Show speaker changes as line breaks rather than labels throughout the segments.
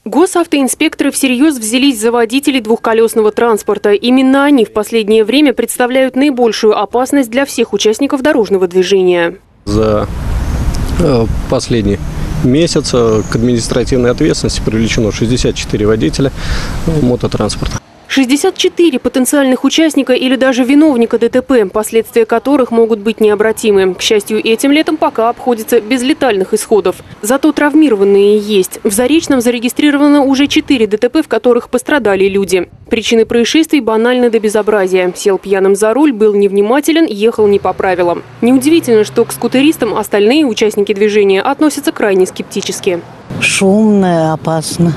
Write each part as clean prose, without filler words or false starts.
Госавтоинспекторы всерьез взялись за водителей двухколесного транспорта. Именно они в последнее время представляют наибольшую опасность для всех участников дорожного движения.
За последний месяц к административной ответственности привлечено 64 водителя мототранспорта. 64 потенциальных участника или даже виновника ДТП, последствия которых могут быть необратимы. К счастью, этим летом пока обходится без летальных исходов. Зато травмированные есть. В Заречном зарегистрировано уже 4 ДТП, в которых пострадали люди. Причины происшествий банальны до безобразия. Сел пьяным за руль, был невнимателен, ехал не по правилам. Неудивительно, что к скутеристам остальные участники движения относятся крайне скептически.
Шумно, опасно.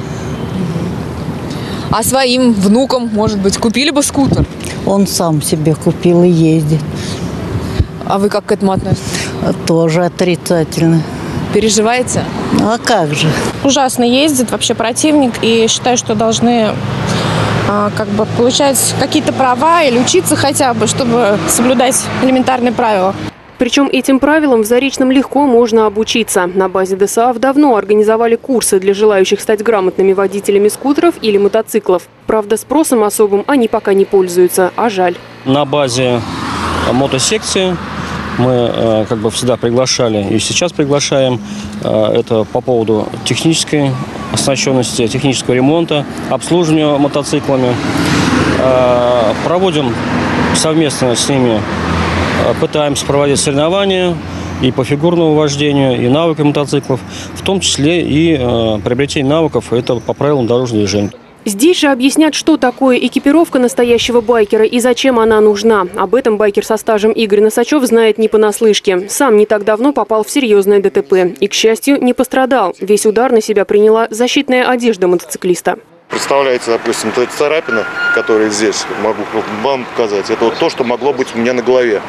А своим внукам, может быть, купили бы скутер?
Он сам себе купил и ездит.
А вы как к этому относитесь?
Тоже отрицательно.
Переживаете?
А как же?
Ужасно ездит, вообще противник. И считаю, что должны получать какие-то права или учиться хотя бы, чтобы соблюдать элементарные правила.
Причем этим правилам в Заречном легко можно обучиться. На базе ДСАФ давно организовали курсы для желающих стать грамотными водителями скутеров или мотоциклов. Правда, спросом особым они пока не пользуются, а жаль.
На базе мотосекции мы всегда приглашали и сейчас приглашаем. Это по поводу технической оснащенности, технического ремонта, обслуживания мотоциклами. Проводим совместно с ними, пытаемся проводить соревнования и по фигурному вождению, и навыкам мотоциклов, в том числе и приобретение навыков, это по правилам дорожного движения.
Здесь же объяснят, что такое экипировка настоящего байкера и зачем она нужна. Об этом байкер со стажем Игорь Носачев знает не понаслышке. Сам не так давно попал в серьезное ДТП. И, к счастью, не пострадал. Весь удар на себя приняла защитная одежда мотоциклиста.
Представляете, допустим, царапина, которая здесь, могу вам показать, это вот то, что могло быть у меня на голове.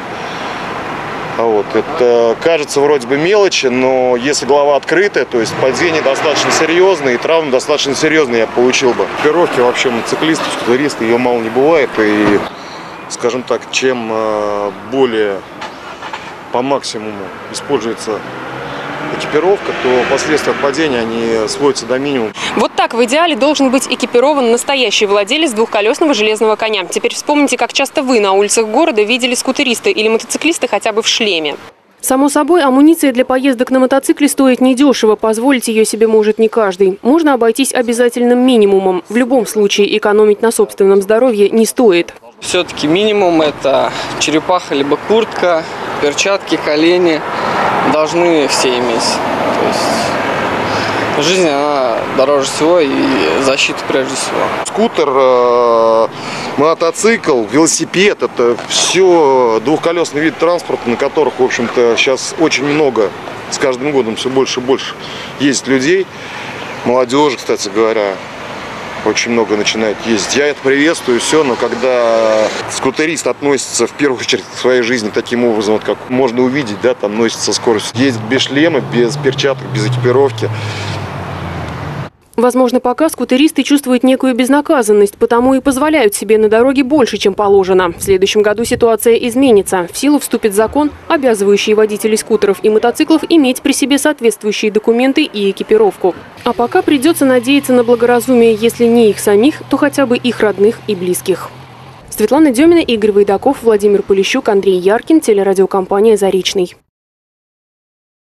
Это кажется вроде бы мелочи, но если голова открытая, то есть падение достаточно серьезное и травмы достаточно серьезные я получил бы. Экипировки вообще мотоциклистов, скутеристов, ее мало не бывает. И, скажем так, чем более по максимуму используется экипировка, то последствия от падения они сводятся до минимума.
Вот так в идеале должен быть экипирован настоящий владелец двухколесного железного коня. Теперь вспомните, как часто вы на улицах города видели скутериста или мотоциклиста хотя бы в шлеме. Само собой, амуниция для поездок на мотоцикле стоит недешево, позволить ее себе может не каждый. Можно обойтись обязательным минимумом. В любом случае экономить на собственном здоровье не стоит.
Все-таки минимум – это черепаха либо куртка, перчатки, колени. Должны все иметь. То есть жизнь, она дороже всего, и защита прежде всего.
Скутер, мотоцикл, велосипед – это все двухколесный вид транспорта, на которых, в общем-то, сейчас очень много, с каждым годом все больше и больше есть людей. Молодежи, кстати говоря, очень много начинает ездить. Я это приветствую, все, но когда скутерист относится в первую очередь к своей жизни таким образом, вот как можно увидеть, да, там носится скорость, ездит без шлема, без перчаток, без экипировки.
Возможно, пока скутеристы чувствуют некую безнаказанность, потому и позволяют себе на дороге больше, чем положено. В следующем году ситуация изменится. В силу вступит закон, обязывающий водителей скутеров и мотоциклов иметь при себе соответствующие документы и экипировку. А пока придется надеяться на благоразумие, если не их самих, то хотя бы их родных и близких. Светлана Демина, Игорь Войдаков, Владимир Полищук, Андрей Яркин, телерадиокомпания «Заречный».